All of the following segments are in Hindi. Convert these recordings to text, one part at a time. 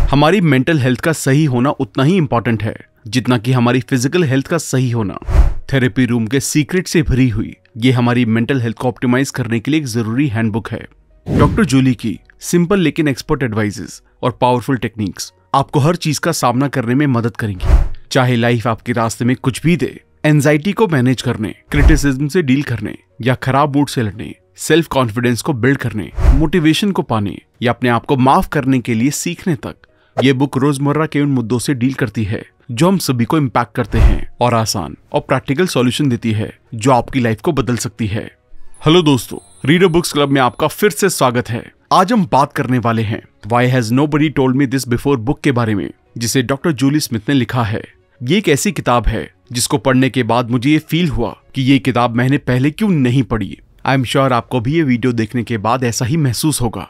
हमारी मेंटल हेल्थ का सही होना उतना ही इंपॉर्टेंट है जितना कि हमारी फिजिकल हेल्थ का सही होना। थेरेपी रूम के सीक्रेट से भरी हुई ये हमारी मेंटल हेल्थ को ऑप्टिमाइज करने के लिए एक जरूरी हैंडबुक है। डॉक्टर जूली की सिंपल लेकिन एक्सपर्ट एडवाइजेस और पावरफुल टेक्निक्स आपको हर चीज का सामना करने में मदद करेंगी, चाहे लाइफ आपके रास्ते में कुछ भी दे। एंजाइटी को मैनेज करने, क्रिटिसिज्म से डील करने या खराब मूड से लड़ने, सेल्फ कॉन्फिडेंस को बिल्ड करने, मोटिवेशन को पाने या अपने आप को माफ करने के लिए सीखने तक, ये बुक रोजमर्रा के उन मुद्दों से डील करती है जो हम सभी को इम्पैक्ट करते हैं और आसान और प्रैक्टिकल सॉल्यूशन देती है जो आपकी लाइफ को बदल सकती है। हेलो दोस्तों, रीडर बुक्स क्लब में आपका फिर से स्वागत है। आज हम बात करने वाले हैं why has nobody told me this before book के बारे में, जिसे डॉक्टर जूली स्मिथ ने लिखा है। ये एक ऐसी किताब है जिसको पढ़ने के बाद मुझे ये फील हुआ कि ये किताब मैंने पहले क्यों नहीं पढ़ी। आई एम श्योर आपको भी ये वीडियो देखने के बाद ऐसा ही महसूस होगा।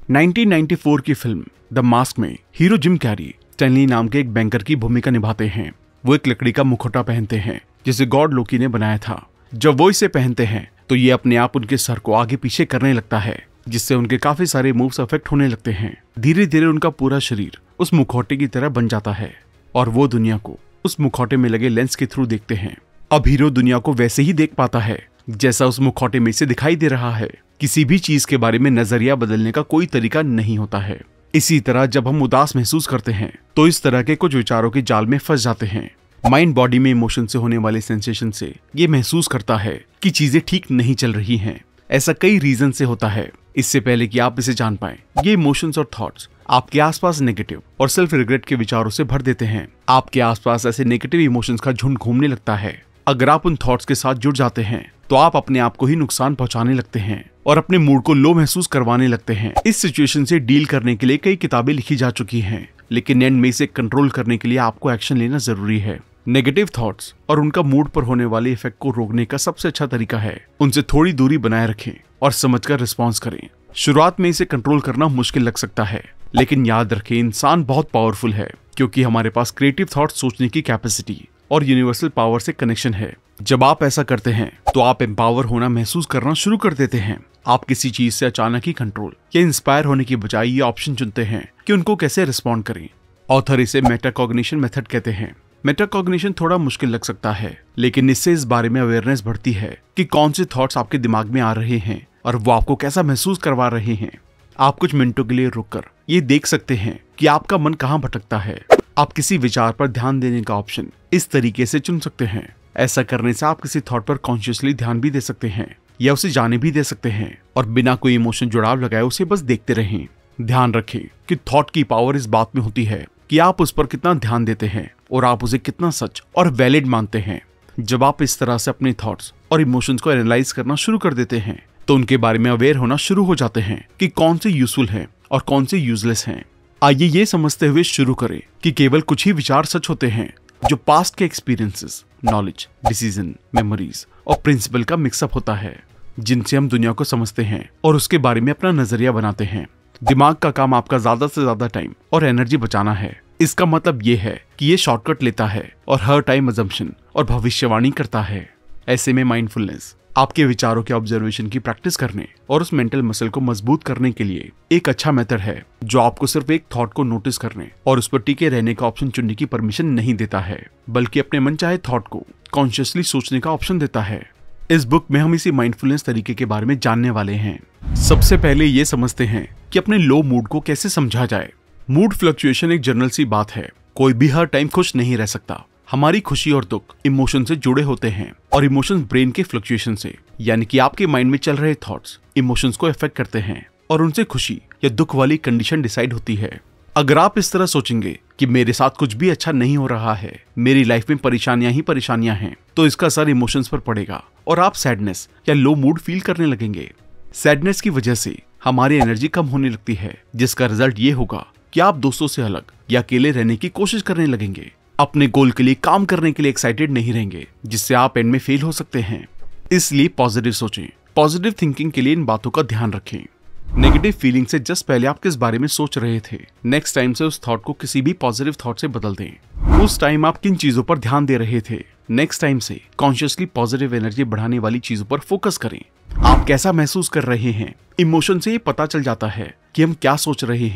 1994 की फिल्म द मास्क में हीरो जिम कैरी स्टैनली नाम के एक बैंकर की भूमिका निभाते हैं। वो एक लकड़ी का मुखौटा पहनते हैं जिसे गॉड लोकी ने बनाया था। जब वो इसे पहनते हैं तो ये अपने आप उनके सर को आगे पीछे करने लगता है, जिससे उनके काफी सारे मूव्स अफेक्ट होने लगते हैं। धीरे धीरे उनका पूरा शरीर उस मुखौटे की तरह बन जाता है और वो दुनिया को उस मुखौटे में लगे लेंस के थ्रू देखते हैं। अब हीरो दुनिया को वैसे ही देख पाता है जैसा उस मुखौटे में से दिखाई दे रहा है। किसी भी चीज के बारे में नजरिया बदलने का कोई तरीका नहीं होता है। इसी तरह जब हम उदास महसूस करते हैं तो इस तरह के कुछ विचारों के जाल में फंस जाते हैं। माइंड बॉडी में इमोशन से होने वाले सेंसेशन से ये महसूस करता है कि चीजें ठीक नहीं चल रही हैं। ऐसा कई रीजन से होता है। इससे पहले कि आप इसे जान पाएं, ये इमोशंस और थॉट्स आपके आसपास नेगेटिव और सेल्फ रिग्रेट के विचारों से भर देते हैं। आपके आसपास ऐसे नेगेटिव इमोशंस का झुंड घूमने लगता है। अगर आप उन थॉट्स के साथ जुड़ जाते हैं तो आप अपने आप को ही नुकसान पहुंचाने लगते हैं और अपने मूड को लो महसूस करवाने लगते हैं। इस सिचुएशन से डील करने के लिए कई किताबें लिखी जा चुकी हैं, लेकिन एंड में इसे कंट्रोल करने के लिए आपको एक्शन लेना जरूरी है। नेगेटिव थॉट्स और उनका मूड पर होने वाले इफेक्ट को रोकने का सबसे अच्छा तरीका है उनसे थोड़ी दूरी बनाए रखें और समझकर रिस्पॉन्स करें। शुरुआत में इसे कंट्रोल करना मुश्किल लग सकता है, लेकिन याद रखें इंसान बहुत पावरफुल है, क्योंकि हमारे पास क्रिएटिव थॉट सोचने की कैपेसिटी और यूनिवर्सल पावर से कनेक्शन है। जब आप ऐसा करते हैं तो आप एम्पावर होना महसूस करना शुरू कर देते हैं। आप किसी चीज से अचानक ही कंट्रोल या इंस्पायर होने की बजाय ये ऑप्शन चुनते हैं कि उनको कैसे रिस्पॉन्ड करें। ऑथर इसे मेटाकॉग्निशन मेथड कहते हैं। मेटाकॉग्निशन थोड़ा मुश्किल लग सकता है, लेकिन इससे इस बारे में अवेयरनेस बढ़ती है कि कौन से थॉट्स आपके दिमाग में आ रहे हैं और वो आपको कैसा महसूस करवा रहे हैं। आप कुछ मिनटों के लिए रुककर ये देख सकते हैं कि आपका मन कहाँ भटकता है। आप किसी विचार पर ध्यान देने का ऑप्शन इस तरीके से चुन सकते हैं। ऐसा करने से आप किसी थॉट पर कॉन्शियसली ध्यान भी दे सकते हैं या उसे जाने भी दे सकते हैं और बिना कोई इमोशन जुड़ाव लगाए उसे बस देखते रहें। ध्यान रखें कि थॉट की पावर इस बात में होती है कि आप उस पर कितना ध्यान देते हैं और आप उसे कितना सच और वैलिड मानते हैं। जब आप इस तरह से अपने थॉट्स और इमोशंस को एनालाइज करना शुरू कर देते हैं तो उनके बारे में अवेयर होना शुरू हो जाते हैं कि कौन से यूजफुल हैं और कौन से यूजलेस हैं। आइए ये समझते हुए शुरू करें कि केवल कुछ ही विचार सच होते हैं जो पास्ट के एक्सपीरियंसेस, नॉलेज, डिसीजन, मेमोरीज और प्रिंसिपल का मिक्सअप होता है, जिनसे हम दुनिया को समझते हैं और उसके बारे में अपना नजरिया बनाते हैं। दिमाग का काम आपका ज्यादा से ज्यादा टाइम और एनर्जी बचाना है। इसका मतलब ये है कि ये शॉर्टकट लेता है और हर टाइम अजम्पशन और भविष्यवाणी करता है। ऐसे में माइंडफुलनेस आपके विचारों के ऑब्जर्वेशन की प्रैक्टिस करने और उस मेंटल मसल को मजबूत करने के लिए एक अच्छा मेथड है, जो आपको सिर्फ एक थॉट को नोटिस करने और उस पर टिके रहने का ऑप्शन चुनने की परमिशन नहीं देता है, बल्कि अपने मनचाहे थॉट को कॉन्शियसली सोचने का ऑप्शन देता है। इस बुक में हम इसी माइंडफुलनेस तरीके के बारे में जानने वाले हैं। सबसे पहले ये समझते हैं कि अपने लो मूड को कैसे समझा जाए। मूड फ्लक्चुएशन एक जनरल सी बात है। कोई भी हर टाइम खुश नहीं रह सकता। हमारी खुशी और दुख इमोशन से जुड़े होते हैं और इमोशंस ब्रेन के फ्लक्चुएशन से, यानी कि आपके माइंड में चल रहे थॉट्स इमोशंस को अफेक्ट करते हैं और उनसे खुशी या दुख वाली कंडीशन डिसाइड होती है। अगर आप इस तरह सोचेंगे कि मेरे साथ कुछ भी अच्छा नहीं हो रहा है, मेरी लाइफ में परेशानियां ही परेशानियां हैं, तो इसका असर इमोशंस पर पड़ेगा और आप सैडनेस या लो मूड फील करने लगेंगे। सैडनेस की वजह से हमारी एनर्जी कम होने लगती है, जिसका रिजल्ट ये होगा कि आप दोस्तों से अलग या अकेले रहने की कोशिश करने लगेंगे। अपने गोल के लिए काम करने के लिए एक्साइटेड नहीं रहेंगे, जिससे आप एंड में फेल हो सकते हैं। इसलिए पॉजिटिव सोचें। पॉजिटिव थिंकिंग के लिए इन बातों का ध्यान रखें। नेगेटिव फीलिंग से जस्ट पहले आप किस बारे में सोच रहे थे, नेक्स्ट टाइम से उस थॉट को किसी भी पॉजिटिव थॉट से बदल दें। उस टाइम आप किन चीजों पर ध्यान दे रहे थे, नेक्स्ट टाइम से कॉन्शियसली पॉजिटिव एनर्जी बढ़ाने वाली चीजों पर फोकस करें। आप कैसा महसूस कर रहे हैं, इमोशन से ये पता चल जाता है कि हम क्या सोच रहे हैं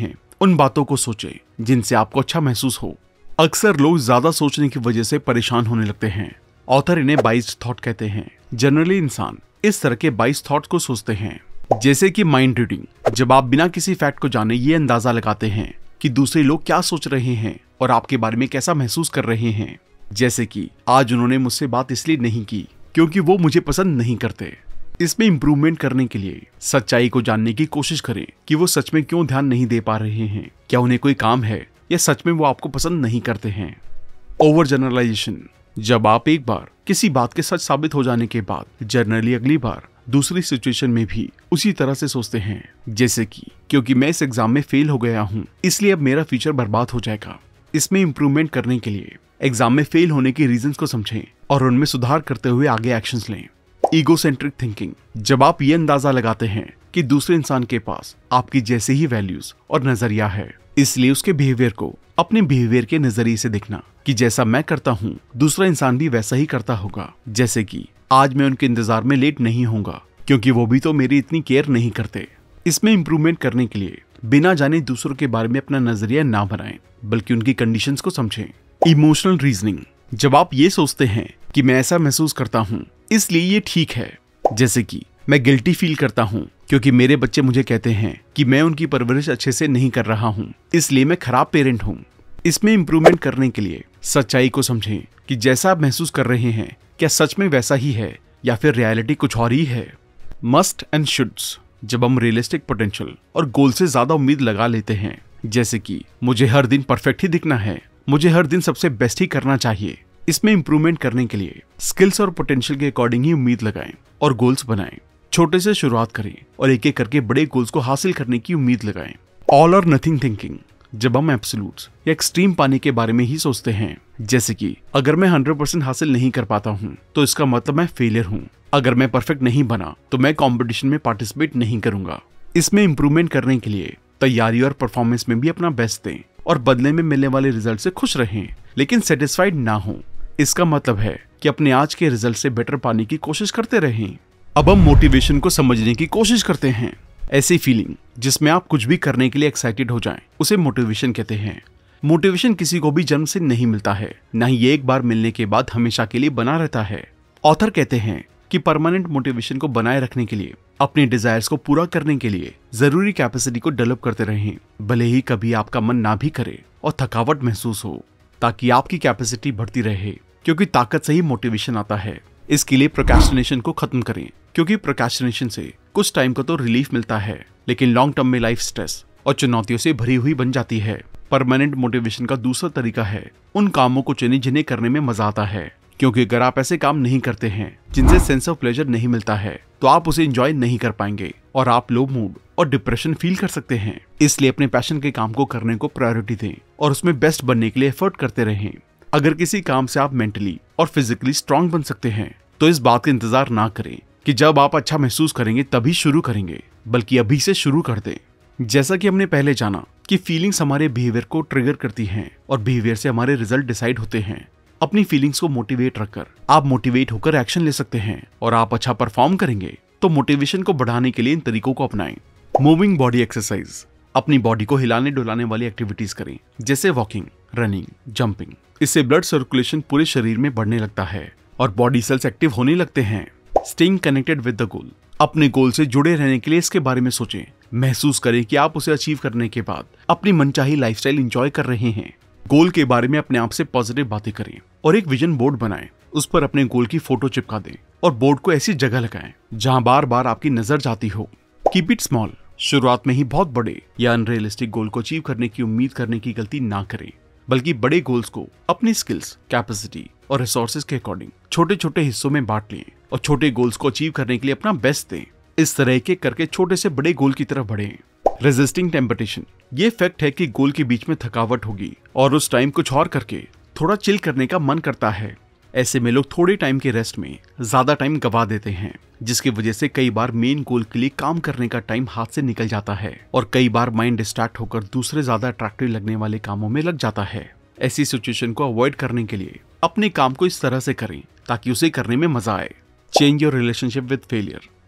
उन बातों को सोचें जिनसे आपको अच्छा महसूस हो। अक्सर लोग ज्यादा सोचने की वजह से परेशान होने लगते हैं। ऑथर इन्हें 22 थॉट कहते हैं। जनरली इंसान इस तरह के 22 थॉट को सोचते हैं। जैसे कि माइंड रीडिंग, जब आप बिना किसी फैक्ट को जाने ये अंदाजा लगाते हैं कि दूसरे लोग क्या सोच रहे हैं और आपके बारे में कैसा महसूस कर रहे हैं। जैसे कि आज उन्होंने मुझसे बात इसलिए नहीं की क्योंकि वो मुझे पसंद नहीं करते। इसमें इंप्रूवमेंट करने के लिए सच्चाई को जानने की कोशिश करें कि वो सच में क्यों ध्यान नहीं दे पा रहे हैं। क्या उन्हें कोई काम है या सच में वो आपको पसंद नहीं करते हैं। ओवर जनरलाइजेशन, जब आप एक बार किसी बात के सच साबित हो जाने के बाद जनरली अगली बार दूसरी सिचुएशन में भी उसी तरह से सोचते हैं। जैसे कि क्योंकि मैं इस एग्जाम में फेल हो गया हूँ इसलिए अब मेरा फ्यूचर बर्बाद हो जाएगा। इसमें इंप्रूवमेंट करने के लिए एग्जाम में फेल होने के रीजंस को समझें और उनमें सुधार करते हुए आगे एक्शंस लें। ईगोसेंट्रिक थिंकिंग, जब आप ये अंदाजा लगाते हैं कि दूसरे इंसान के पास आपकी जैसे ही वैल्यूज और नजरिया है, इसलिए उसके बिहेवियर को अपने बिहेवियर के नजरिए से देखना कि जैसा मैं करता हूँ दूसरा इंसान भी वैसा ही करता होगा। जैसे कि आज मैं उनके इंतजार में लेट नहीं होऊंगा क्योंकि वो भी तो मेरी इतनी केयर नहीं करते। इसमें इंप्रूवमेंट करने के लिए बिना जाने दूसरों के बारे में अपना नजरिया ना बनाएं, बल्कि उनकी कंडीशंस को समझें। इमोशनल रीजनिंग, जब आप ये सोचते हैं कि मैं ऐसा महसूस करता हूँ इसलिए ये ठीक है। जैसे कि मैं गिल्टी फील करता हूँ क्योंकि मेरे बच्चे मुझे कहते हैं कि मैं उनकी परवरिश अच्छे से नहीं कर रहा हूँ, इसलिए मैं खराब पेरेंट हूँ। इसमें इंप्रूवमेंट करने के लिए सच्चाई को समझें कि जैसा आप महसूस कर रहे हैं क्या सच में वैसा ही है या फिर रियलिटी कुछ और ही है। मस्ट एंड शुड्स, जब हम रियलिस्टिक पोटेंशियल और गोल से ज्यादा उम्मीद लगा लेते हैं, जैसे कि मुझे हर दिन परफेक्ट ही दिखना है, मुझे हर दिन सबसे बेस्ट ही करना चाहिए। इसमें इंप्रूवमेंट करने के लिए स्किल्स और पोटेंशियल के अकॉर्डिंग ही उम्मीद लगाएं और गोल्स बनाएं। छोटे से शुरुआत करें और एक एक करके बड़े गोल्स को हासिल करने की उम्मीद लगाएं। ऑल और नथिंग थिंकिंग, जब हम एब्सोल्यूट्स या एक्सट्रीम पाने के बारे में ही सोचते हैं, जैसे कि अगर मैं 100% हासिल नहीं कर पाता हूँ तो इसका मतलब मैं फेलियर हूँ, अगर मैं परफेक्ट नहीं बना तो मैं कंपटीशन में पार्टिसिपेट नहीं करूंगा। इसमें इंप्रूवमेंट करने के लिए तैयारी और परफॉर्मेंस में भी अपना बेस्ट दें और बदले में मिलने वाले रिजल्ट से खुश रहें, लेकिन सेटिस्फाइड ना हो। इसका मतलब है कि अपने आज के रिजल्ट से बेटर पाने की कोशिश करते रहें। अब हम मोटिवेशन को समझने की कोशिश करते हैं। ऐसी फीलिंग जिसमें आप कुछ भी करने के लिए एक्साइटेड हो जाएं, उसे मोटिवेशन कहते हैं। मोटिवेशन किसी को भी जन्म से नहीं मिलता है, ना ही ये एक बार मिलने के बाद हमेशा के लिए बना रहता है। ऑथर कहते हैं कि परमानेंट मोटिवेशन को बनाए रखने के लिए अपने डिजायर्स को पूरा करने के लिए जरूरी कैपेसिटी को डेवलप करते रहें, भले ही कभी आपका मन ना भी करे और थकावट महसूस हो, ताकि आपकी कैपेसिटी बढ़ती रहे, क्योंकि ताकत से ही मोटिवेशन आता है। इसके लिए प्रोक्रेस्टिनेशन को खत्म करें, क्योंकि प्रोक्रेस्टिनेशन से कुछ टाइम का तो रिलीफ मिलता है, लेकिन लॉन्ग टर्म में लाइफ स्ट्रेस और चुनौतियों से भरी हुई बन जाती है। परमानेंट मोटिवेशन का दूसरा तरीका है उन कामों को चुनें जिन्हें करने में मजा आता है, क्योंकि अगर आप ऐसे काम नहीं करते हैं जिनसे सेंस ऑफ प्लेजर नहीं मिलता है तो आप उसे एंजॉय नहीं कर पाएंगे और आप लो मूड और डिप्रेशन फील कर सकते हैं। इसलिए अपने पैशन के काम को करने को प्रायोरिटी दें और उसमें बेस्ट बनने के लिए एफर्ट करते रहें। अगर किसी काम से आप मेंटली और फिजिकली स्ट्रांग बन सकते हैं तो इस बात का इंतजार ना करें कि जब आप अच्छा महसूस करेंगे तभी शुरू करेंगे, बल्कि अभी से शुरू कर दें। जैसा कि हमने पहले जाना कि फीलिंग्स हमारे बिहेवियर को ट्रिगर करती हैं और बिहेवियर से हमारे रिजल्ट डिसाइड होते हैं। अपनी फीलिंग्स को मोटिवेट रखकर आप मोटिवेट होकर एक्शन ले सकते हैं और आप अच्छा परफॉर्म करेंगे। तो मोटिवेशन को बढ़ाने के लिए इन तरीकों को अपनाएं। मूविंग बॉडी एक्सरसाइज, अपनी बॉडी को हिलाने डुलाने वाली एक्टिविटीज करें, जैसे वॉकिंग, रनिंग, जंपिंग। इससे ब्लड सर्कुलेशन पूरे शरीर में बढ़ने लगता है और बॉडी सेल्स एक्टिव होने लगते हैं। Staying connected with the goal, अपने गोल से जुड़े रहने के लिए इसके बारे में सोचें। महसूस करें कि आप उसे अचीव करने के बाद अपनी मनचाही लाइफस्टाइल एंजॉय कर रहे हैं। गोल के बारे में अपने आप से पॉजिटिव बातें करें और एक विजन बोर्ड बनाएं। उस पर अपने गोल की फोटो चिपका दें और बोर्ड को ऐसी जगह लगाएं जहां बार बार आपकी नजर जाती हो। कीप इट स्मॉल, शुरुआत में ही बहुत बड़े या अनरियलिस्टिक गोल को अचीव करने की उम्मीद करने की गलती ना करें, बल्कि बड़े गोल्स को अपनी स्किल्स, कैपेसिटी और रिसोर्सेज के अकॉर्डिंग छोटे छोटे हिस्सों में बांट लें और छोटे गोल्स को अचीव करने के लिए अपना बेस्ट दें। इस तरह एक एक करके छोटे से बड़े गोल की तरफ बढ़ें। रेजिस्टिंग टेम्पटेशन, ये फैक्ट है कि गोल के बीच में थकावट होगी और उस टाइम कुछ और करके थोड़ा चिल करने का मन करता है। ऐसे में लोग थोड़े टाइम के रेस्ट में ज्यादा टाइम गवा देते हैं, जिसकी वजह से कई बार मेन गोल के लिए काम करने का टाइम हाथ से निकल जाता है और कई बार माइंड डिस्ट्रैक्ट होकर दूसरे ज्यादा अट्रैक्टिव लगने वाले कामों में लग जाता है। ऐसी सिचुएशन को अवॉइड करने के लिए अपने काम को इस तरह से करें ताकि उसे करने में मजा आए। Change your relationship with failure,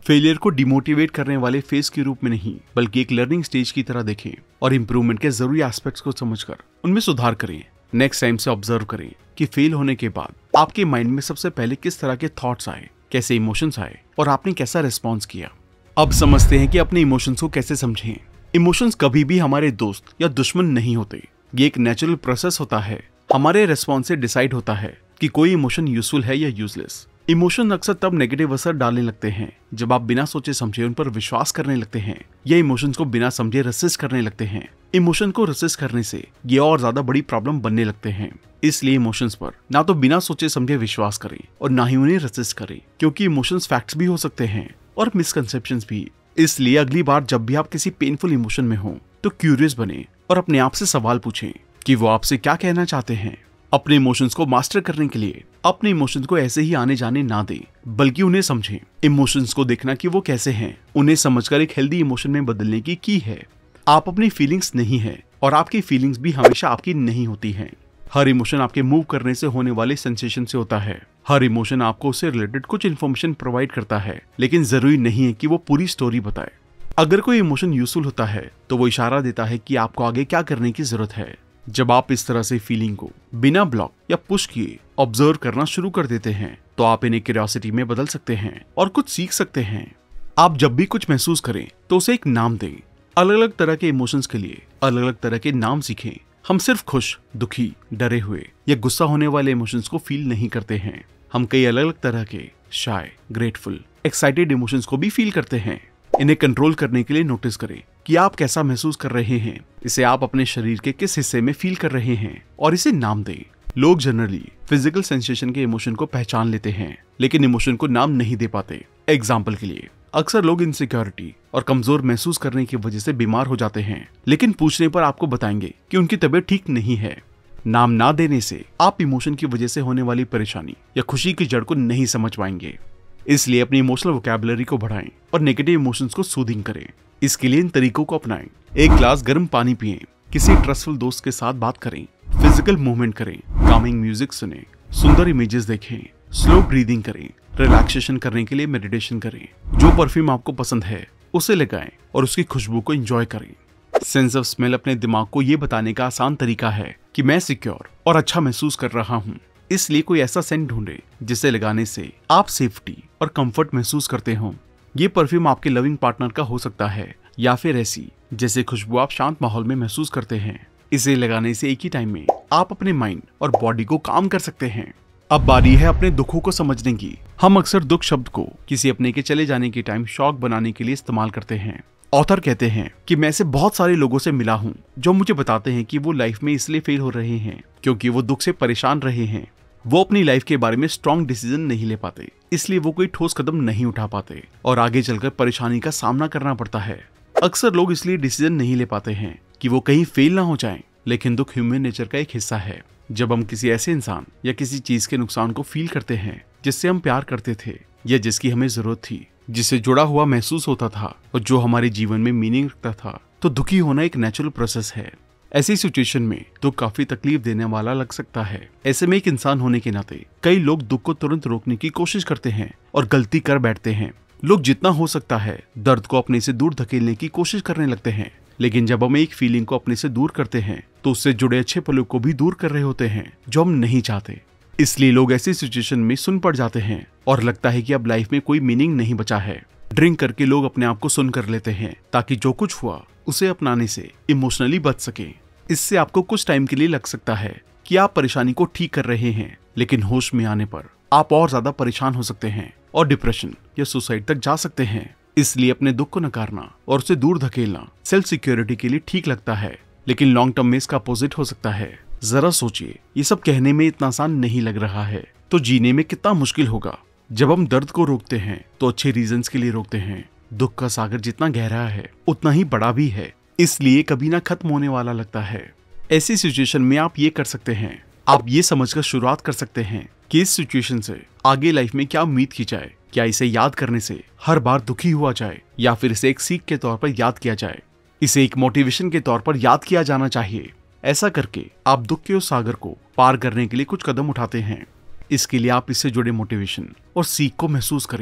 failure को डिमोटिवेट करने वाले फेज के रूप में नहीं, बल्कि एक लर्निंग स्टेज की तरह देखें और इंप्रूवमेंट के जरूरी एस्पेक्ट्स को समझकर उनमें सुधार करें। नेक्स्ट टाइम से ऑब्जर्व करें कि फेल होने के बाद आपके माइंड में सबसे पहले किस तरह के थॉट्स आए, कैसे इमोशंस आए और आपने कैसा रिस्पॉन्स किया। अब समझते हैं कि अपने इमोशंस को कैसे समझें। इमोशंस कभी भी हमारे दोस्त या दुश्मन नहीं होते। ये एक नेचुरल प्रोसेस होता है। हमारे रिस्पॉन्स से डिसाइड होता है कि कोई इमोशन यूजफुल है या यूजलेस। इमोशन अक्सर तब नेगेटिव असर डालने लगते हैं जब आप बिना सोचे समझे उन पर विश्वास करने लगते हैं या इमोशंस को बिना समझे रेसिस्ट करने लगते हैं। इमोशन को रेसिस्ट करने से ये और ज्यादा बड़ी प्रॉब्लम बनने लगते हैं। इसलिए इमोशंस पर ना तो बिना सोचे समझे विश्वास करें और ना ही उन्हें रेसिस्ट करें, क्योंकि इमोशंस फैक्ट्स भी हो सकते हैं और मिसकंसेप्शंस भी। इसलिए अगली बार जब भी आप किसी पेनफुल इमोशन में हो तो क्यूरियस बने और अपने आप से सवाल पूछें कि वो आपसे क्या कहना चाहते हैं। अपने इमोशंस को मास्टर करने के लिए अपने इमोशंस को ऐसे ही आने जाने ना दें, बल्कि उन्हें समझें। इमोशंस को देखना कि वो कैसे हैं, उन्हें समझकर एक हेल्दी इमोशन में बदलने की की है। आप अपनी फीलिंग्स नहीं है और आपकी फीलिंग्स भी हमेशा आपकी नहीं होती हैं। हर इमोशन आपके मूव करने से होने वाले सेंसेशन से होता है। हर इमोशन आपको उससे रिलेटेड कुछ इन्फॉर्मेशन प्रोवाइड करता है, लेकिन जरूरी नहीं है कि वो पूरी स्टोरी बताए। अगर कोई इमोशन यूजफुल होता है तो वो इशारा देता है कि आपको आगे क्या करने की जरूरत है। जब आप इस तरह से फीलिंग को बिना ब्लॉक या पुश किए ऑब्जर्व करना शुरू कर देते हैं तो आप इन्हें क्यूरियोसिटी में बदल सकते हैं और कुछ सीख सकते हैं। आप जब भी कुछ महसूस करें तो उसे एक नाम दें। अलग अलग तरह के इमोशंस के लिए अलग अलग तरह के नाम सीखें। हम सिर्फ खुश, दुखी, डरे हुए या गुस्सा होने वाले इमोशंस को फील नहीं करते हैं। हम कई अलग अलग तरह के शाय, ग्रेटफुल, एक्साइटेड इमोशंस को भी फील करते हैं। इन्हें कंट्रोल करने के लिए नोटिस करें कि आप कैसा महसूस कर रहे हैं, इसे आप अपने शरीर के किस हिस्से में फील कर रहे हैं और इसे नाम दें। लोग जनरली फिजिकल सेंसेशन के इमोशन को पहचान लेते हैं, लेकिन इमोशन को नाम नहीं दे पाते। एग्जाम्पल के लिए, अक्सर लोग इनसिक्योरिटी और कमजोर महसूस करने की वजह से बीमार हो जाते हैं, लेकिन पूछने पर आपको बताएंगे कि उनकी तबीयत ठीक नहीं है। नाम ना देने से आप इमोशन की वजह से होने वाली परेशानी या खुशी की जड़ को नहीं समझ पाएंगे। इसलिए अपनी इमोशनल वोकैबुलरी को बढ़ाएं और नेगेटिव इमोशंस को सूदिंग करें। इसके लिए इन तरीकों को अपनाएं। एक ग्लास गर्म पानी पिएं, किसी ट्रस्टफुल दोस्त के साथ बात करें, फिजिकल मूवमेंट करें, कामिंग म्यूजिक सुनें, सुंदर इमेजेस देखें, स्लो ब्रीदिंग करें, रिलैक्सेशन करने के लिए मेडिटेशन करें। जो परफ्यूम आपको पसंद है उसे लगाएं और उसकी खुशबू को एंजॉय करें। सेंस ऑफ स्मेल अपने दिमाग को ये बताने का आसान तरीका है कि मैं सिक्योर और अच्छा महसूस कर रहा हूँ। इसलिए कोई ऐसा सेंट ढूंढे जिसे लगाने से आप सेफ्टी और कंफर्ट महसूस करते हो। ये परफ्यूम आपके लविंग पार्टनर का हो सकता है या फिर ऐसी जैसे खुशबू आप शांत माहौल में महसूस करते हैं। इसे लगाने से एक ही टाइम में आप अपने माइंड और बॉडी को काम कर सकते हैं। अब बारी है अपने दुखों को समझने की। हम अक्सर दुख शब्द को किसी अपने के चले जाने के टाइम शॉक बनाने के लिए इस्तेमाल करते हैं। ऑथर कहते हैं कि मैं ऐसे बहुत सारे लोगों से मिला हूँ जो मुझे बताते हैं कि वो लाइफ में इसलिए फेल हो रहे हैं क्योंकि वो दुख से परेशान रहे हैं। वो अपनी लाइफ के बारे में स्ट्रॉन्ग डिसीजन नहीं ले पाते, इसलिए वो कोई ठोस कदम नहीं उठा पाते और आगे चलकर परेशानी का सामना करना पड़ता है। अक्सर लोग इसलिए डिसीजन नहीं ले पाते हैं कि वो कहीं फेल ना हो जाएं, लेकिन दुख ह्यूमन नेचर का एक हिस्सा है। जब हम किसी ऐसे इंसान या किसी चीज के नुकसान को फील करते हैं जिससे हम प्यार करते थे या जिसकी हमें जरूरत थी, जिससे जुड़ा हुआ महसूस होता था और जो हमारे जीवन में मीनिंग रखता था, तो दुखी होना एक नेचुरल प्रोसेस है। ऐसी सिचुएशन में दुख काफी तकलीफ देने वाला लग सकता है। ऐसे में एक इंसान होने के नाते कई लोग दुख को तुरंत रोकने की कोशिश करते हैं और गलती कर बैठते हैं। लोग जितना हो सकता है दर्द को अपने से दूर धकेलने की कोशिश करने लगते हैं, लेकिन जब हम एक फीलिंग को अपने से दूर करते हैं तो उससे जुड़े अच्छे पलों को भी दूर कर रहे होते हैं जो हम नहीं चाहते। इसलिए लोग ऐसी सिचुएशन में सुन पड़ जाते हैं और लगता है कि अब लाइफ में कोई मीनिंग नहीं बचा है। ड्रिंक करके लोग अपने आप को सुन कर लेते हैं ताकि जो कुछ हुआ उसे अपनाने से इमोशनली बच सके। इससे आपको कुछ टाइम के लिए लग सकता है कि आप परेशानी को ठीक कर रहे हैं, लेकिन होश में आने पर आप और ज्यादा परेशान हो सकते हैं और डिप्रेशन या सुसाइड तक जा सकते हैं। इसलिए अपने दुख को नकारना और उसे दूर धकेलना सेल्फ सिक्योरिटी के लिए ठीक लगता है, लेकिन लॉन्ग टर्म में इसका अपोजिट हो सकता है। जरा सोचिए, ये सब कहने में इतना आसान नहीं लग रहा है तो जीने में कितना मुश्किल होगा। जब हम दर्द को रोकते हैं तो अच्छे रीजंस के लिए रोकते हैं। दुख का सागर जितना गहरा है उतना ही बड़ा भी है, इसलिए कभी ना खत्म होने वाला लगता है। ऐसी सिचुएशन में आप ये कर सकते हैं, आप ये समझकर शुरुआत कर सकते हैं कि इस सिचुएशन से आगे लाइफ में क्या उम्मीद की जाए। क्या इसे याद करने से हर बार दुखी हुआ जाए या फिर इसे एक सीख के तौर पर याद किया जाए, इसे एक मोटिवेशन के तौर पर याद किया जाना चाहिए। ऐसा करके आप दुख के उस सागर को पार करने के लिए कुछ कदम उठाते हैं। इसके लिए आप इससे जुड़े मोटिवेशन और सीख को महसूस करें,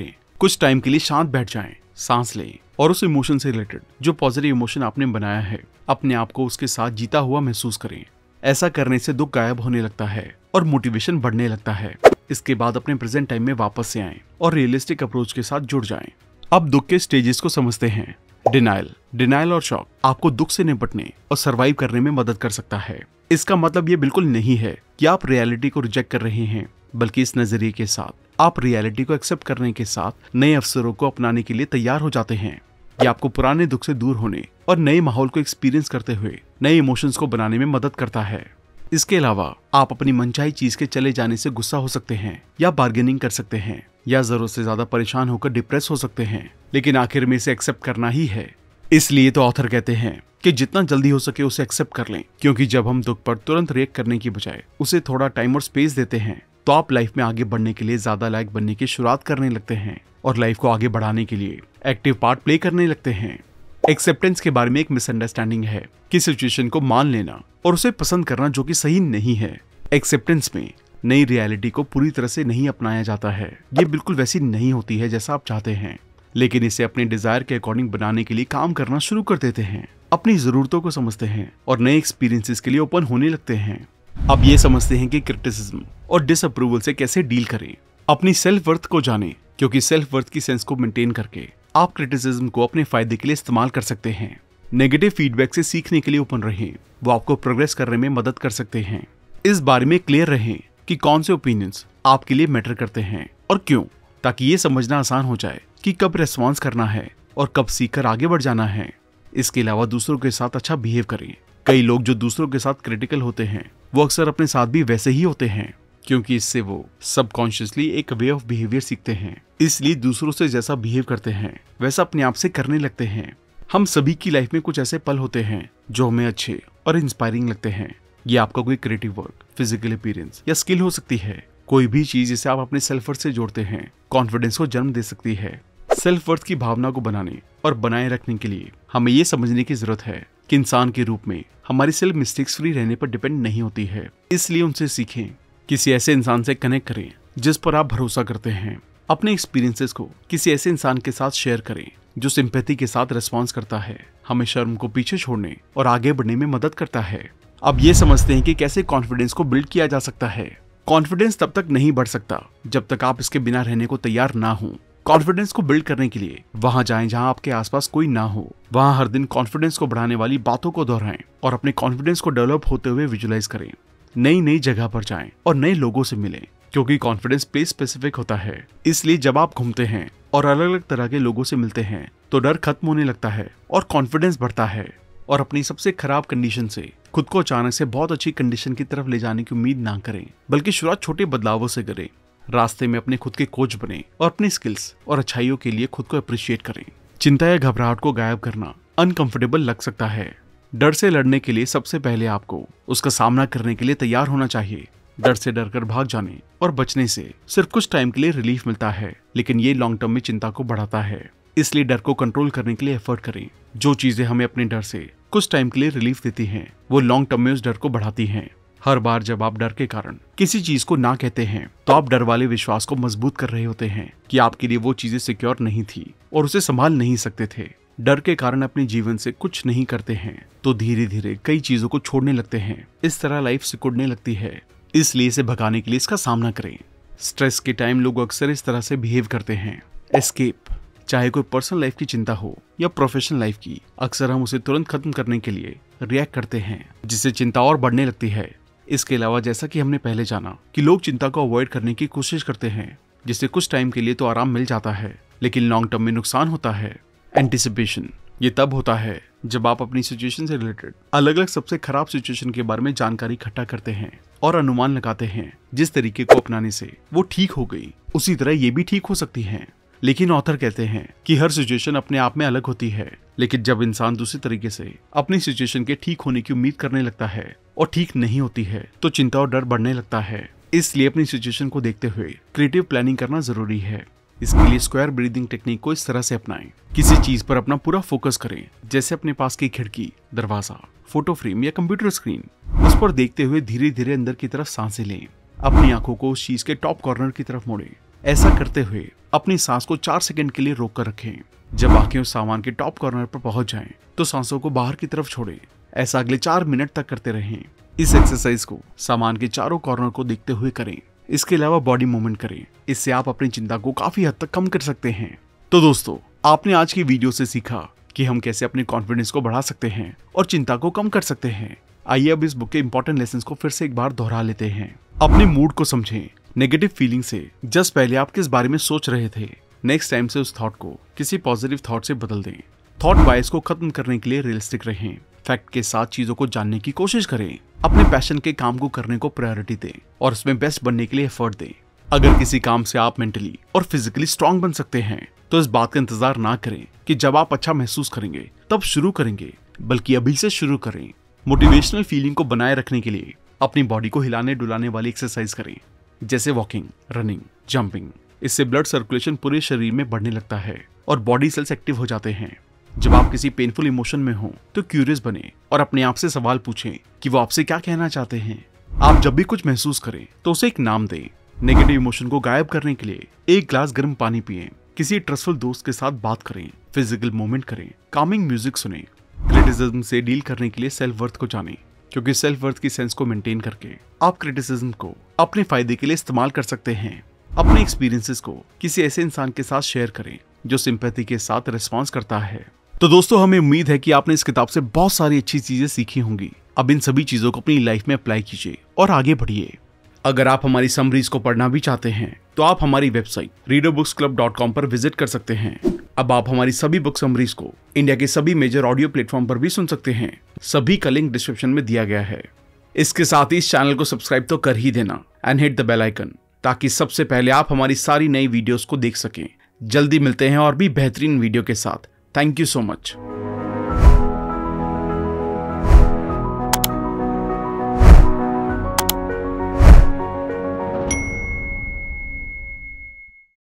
कुछ टाइम के लिए शांत बैठ जाएं, सांस लें और उस इमोशन से रिलेटेड जो पॉजिटिव इमोशन आपने बनाया है अपने आप को उसके साथ जीता हुआ महसूस करें। ऐसा करने से दुख गायब होने लगता है और मोटिवेशन बढ़ने लगता है। इसके बाद अपने प्रेजेंट टाइम में वापस से आएं और रियलिस्टिक अप्रोच के साथ जुड़ जाएं। अब दुख के स्टेजेस को समझते हैं। डिनायल और शॉक आपको दुख से निपटने और सरवाइव करने में मदद कर सकता है। इसका मतलब ये बिल्कुल नहीं है कि आप रियलिटी को रिजेक्ट कर रहे हैं, बल्कि इस नजरिए के साथ आप रियलिटी को एक्सेप्ट करने के साथ नए अवसरों को अपनाने के लिए तैयार हो जाते हैं। ये आपको पुराने दुख से दूर होने और नए माहौल को एक्सपीरियंस करते हुए नए इमोशंस को बनाने में मदद करता है। इसके अलावा आप अपनी मनचाही चीज के चले जाने से गुस्सा हो सकते हैं या बार्गेनिंग कर सकते हैं या जरूरत से ज्यादा परेशान होकर डिप्रेस हो सकते हैं, लेकिन आखिर में इसे एक्सेप्ट करना ही है। इसलिए तो ऑथर कहते हैं कि जितना जल्दी हो सके उसे एक्सेप्ट कर लें, क्योंकि जब हम दुख पर तुरंत रिएक्ट करने की बजाय उसे थोड़ा टाइम और स्पेस देते हैं तो आप लाइफ में आगे बढ़ने के लिए ज्यादा लायक बनने की शुरुआत करने लगते हैं और लाइफ को आगे बढ़ाने के लिए एक्टिव पार्ट प्ले करने लगते हैं। एक्सेप्टेंस के बारे में एक मिसअंडरस्टैंडिंग है कि सिचुएशन को मान लेना और उसे पसंद करना, जो कि सही नहीं है। एक्सेप्टेंस में नई रियलिटी को पूरी तरह से नहीं अपनाया जाता है। ये बिल्कुल वैसी नहीं होती है जैसा आप चाहते हैं, लेकिन इसे अपने डिजायर के अकॉर्डिंग बनाने के लिए काम करना शुरू कर देते हैं, अपनी जरूरतों को समझते हैं और नए एक्सपीरियंसेस के लिए ओपन होने लगते हैं। अब ये समझते हैं कि क्रिटिसिज्म और डिसअप्रूवल से कैसे डील करें। अपनी सेल्फ वर्थ को जानें, क्योंकि सेल्फ वर्थ की सेंस को मेंटेन करके आप क्रिटिसिज्म को अपने फायदे के लिए इस्तेमाल कर सकते हैं। नेगेटिव फीडबैक से सीखने के लिए ओपन रहें, वो आपको प्रोग्रेस करने में मदद कर सकते हैं। इस बारे में क्लियर रहें कि कौन से ओपिनियंस आपके लिए मैटर करते हैं और क्यों, ताकि ये समझना आसान हो जाए कि कब रेस्पॉन्स करना है और कब सीखकर आगे बढ़ जाना है। इसके अलावा दूसरों के साथ अच्छा बिहेव करें। कई लोग जो दूसरों के साथ क्रिटिकल होते हैं वो अक्सर अपने साथ भी वैसे ही होते हैं, क्योंकि इससे वो सबकॉन्शियसली एक वे ऑफ बिहेवियर सीखते हैं। इसलिए दूसरों से जैसा बिहेव करते हैं वैसा अपने आप से करने लगते हैं। हम सभी की लाइफ में कुछ ऐसे पल होते हैं जो हमें अच्छे और इंस्पायरिंग लगते हैं। ये आपका कोई क्रिएटिव वर्क, फिजिकल अपीयरेंस या स्किल हो सकती है। कोई भी चीज जिसे आप अपने सेल्फ वर्थ से जोड़ते हैं कॉन्फिडेंस को जन्म दे सकती है। सेल्फ वर्थ की भावना को बनाने और बनाए रखने के लिए हमें ये समझने की जरूरत है कि इंसान के रूप में हमारी सेल्फ मिस्टेक्स फ्री रहने पर डिपेंड नहीं होती है। इसलिए उनसे सीखें। किसी ऐसे इंसान से कनेक्ट करें जिस पर आप भरोसा करते हैं। अपने एक्सपीरियंसेस को किसी ऐसे इंसान के साथ शेयर करें जो सिंपैथी के साथ रिस्पॉन्स करता है, हमें शर्म को पीछे छोड़ने और आगे बढ़ने में मदद करता है। अब ये समझते हैं कि कैसे कॉन्फिडेंस को बिल्ड किया जा सकता है। कॉन्फिडेंस तब तक नहीं बढ़ सकता जब तक आप इसके बिना रहने को तैयार ना हो। कॉन्फिडेंस को बिल्ड करने के लिए वहां जाएं जहां आपके आसपास कोई ना हो। वहां हर दिन कॉन्फिडेंस को बढ़ाने वाली बातों को दोहराएं और अपने कॉन्फिडेंस को डेवलप होते हुए विजुलाइज करें। नई नई जगह पर जाएं और नए लोगों से मिलें, क्योंकि कॉन्फिडेंस प्लेस स्पेसिफिक होता है। इसलिए जब आप घूमते हैं और अलग अलग तरह के लोगों से मिलते हैं तो डर खत्म होने लगता है और कॉन्फिडेंस बढ़ता है। और अपनी सबसे खराब कंडीशन से खुद को अचानक से बहुत अच्छी कंडीशन की तरफ ले जाने की उम्मीद ना करें, बल्कि शुरुआत छोटे बदलावों से करें। रास्ते में अपने खुद के कोच बने और अपनी स्किल्स और अच्छाइयों के लिए खुद को अप्रिशिएट करें। चिंता या घबराहट को गायब करना अनकंफर्टेबल लग सकता है। डर से लड़ने के लिए सबसे पहले आपको उसका सामना करने के लिए तैयार होना चाहिए। डर से डरकर भाग जाने और बचने से सिर्फ कुछ टाइम के लिए रिलीफ मिलता है, लेकिन ये लॉन्ग टर्म में चिंता को बढ़ाता है। इसलिए डर को कंट्रोल करने के लिए एफर्ट करें। जो चीजें हमें अपने डर से कुछ टाइम के लिए रिलीफ देती हैं, वो लॉन्ग टर्म में उस डर को बढ़ाती हैं। हर बार जब आप डर के कारण किसी चीज को ना कहते हैं तो आप डर वाले विश्वास को मजबूत कर रहे होते हैं कि आपके लिए वो चीजें सिक्योर नहीं थी और उसे संभाल नहीं सकते थे। डर के कारण अपने जीवन से कुछ नहीं करते हैं तो धीरे धीरे कई चीजों को छोड़ने लगते हैं। इस तरह लाइफ सिकुड़ने लगती है। इसलिए इसे भगाने के लिए इसका सामना करें। स्ट्रेस के टाइम लोग अक्सर इस तरह से बिहेव करते हैं। एस्केप, चाहे कोई पर्सनल लाइफ की चिंता हो या प्रोफेशनल लाइफ की, अक्सर हम उसे तुरंत खत्म करने के लिए रिएक्ट करते हैं, जिससे चिंता और बढ़ने लगती है। इसके अलावा जैसा कि हमने पहले जाना कि लोग चिंता को अवॉइड करने की कोशिश करते हैं, जिससे कुछ टाइम के लिए तो आराम मिल जाता है, लेकिन लॉन्ग टर्म में नुकसान होता है। एंटिसिपेशन, ये तब होता है जब आप अपनी सिचुएशन से रिलेटेड अलग अलग सबसे खराब सिचुएशन के बारे में जानकारी इकट्ठा करते हैं और अनुमान लगाते हैं जिस तरीके को अपनाने से वो ठीक हो गई, उसी तरह ये भी ठीक हो सकती है। लेकिन ऑथर कहते हैं कि हर सिचुएशन अपने आप में अलग होती है, लेकिन जब इंसान दूसरे तरीके से अपनी सिचुएशन के ठीक होने की उम्मीद करने लगता है और ठीक नहीं होती है तो चिंता और डर बढ़ने लगता है। इसलिए अपनी सिचुएशन को देखते हुए क्रिएटिव प्लानिंग करना जरूरी है। इसके लिए स्क्वायर ब्रीदिंग टेक्निक को इस तरह से अपनाएं। किसी चीज पर अपना पूरा फोकस करें, जैसे अपने पास की खिड़की, दरवाजा, फोटो फ्रेम या कंप्यूटर स्क्रीन। उस पर देखते हुए धीरे धीरे अंदर की तरफ सांसें लें। अपनी आंखों को उस चीज के टॉप कॉर्नर की तरफ मोड़ें ऐसा करते हुए अपनी सांस को 4 सेकंड के लिए रोक कर रखें। जब आंखें उस सामान के टॉप कॉर्नर पर पहुंच जाएं, तो सांसों को बाहर की तरफ छोड़ें। ऐसा अगले 4 मिनट तक करते रहें। इस एक्सरसाइज को सामान के चारों कॉर्नर को देखते हुए करें। इसके अलावा बॉडी मूवमेंट करें। इससे आप अपनी चिंता को काफी हद तक कम कर सकते हैं। तो दोस्तों, आपने आज की वीडियो से सीखा कि हम कैसे अपने कॉन्फिडेंस को बढ़ा सकते हैं और चिंता को कम कर सकते हैं। आइए अब इस बुक के इंपॉर्टेंट लेसन्स को फिर से एक बार दोहरा लेते हैं। अपने मूड को समझें। नेगेटिव फीलिंग से जस्ट पहले आप किस बारे में सोच रहे थे, नेक्स्ट टाइम से उस थॉट को किसी पॉजिटिव थॉट से बदल दें। थॉट बायस को खत्म करने के लिए रियलिस्टिक रहें। फैक्ट के साथ चीजों को जानने की कोशिश करें। अपने पैशन के काम को करने को प्रायोरिटी दें और उसमें बेस्ट बनने के लिए एफर्ट दें। अगर किसी काम से आप मेंटली और फिजिकली स्ट्रांग बन सकते हैं, तो इस बात का इंतजार ना करें कि जब आप अच्छा महसूस करेंगे तब शुरू करेंगे, बल्कि अभी से शुरू करें। मोटिवेशनल फीलिंग को बनाए रखने के लिए अपनी बॉडी को हिलाने डुलाने वाली एक्सरसाइज करें, जैसे वॉकिंग, रनिंग, जंपिंग। इससे ब्लड सर्कुलेशन पूरे शरीर में बढ़ने लगता है और बॉडी सेल्स एक्टिव हो जाते हैं। जब आप किसी पेनफुल इमोशन में हो तो क्यूरियस बने और अपने आप से सवाल पूछें कि वो आपसे क्या कहना चाहते हैं। आप जब भी कुछ महसूस करें तो उसे एक नाम दें। नेगेटिव इमोशन को गायब करने के लिए 1 ग्लास गर्म पानी पिएं। किसी ट्रस्टफुल दोस्त के साथ बात करें, फिजिकल मूवमेंट करें, कामिंग म्यूजिक सुनें। क्रिटिसिज्म से डील करने के लिए सेल्फ वर्थ को जानें, क्योंकि सेल्फ वर्थ की सेंस को मेंटेन करके आप क्रिटिसिज्म को अपने फायदे के लिए इस्तेमाल कर सकते हैं। अपने एक्सपीरियंसेस को किसी ऐसे इंसान के साथ शेयर करें जो सिंपैथी के साथ रिस्पॉन्स करता है। तो दोस्तों, हमें उम्मीद है कि आपने इस किताब से बहुत सारी अच्छी चीजें सीखी होंगी। अब इन सभी चीजों को अपनी लाइफ में अप्लाई कीजिए और आगे बढ़िए। अगर आप हमारी समरीज को पढ़ना भी चाहते हैं तो आप हमारी वेबसाइट readerbooksclub.com पर विजिट कर सकते हैं। अब आप हमारी सभी बुक समरीज को इंडिया के सभी मेजर ऑडियो प्लेटफॉर्म पर भी सुन सकते हैं। सभी का लिंक डिस्क्रिप्शन में दिया गया है। इसके साथ ही इस चैनल को सब्सक्राइब तो कर ही देना and hit the bell icon, ताकि सबसे पहले आप हमारी सारी नई वीडियोस को देख सकें। जल्दी मिलते हैं और भी बेहतरीन वीडियो के साथ। Thank you so much.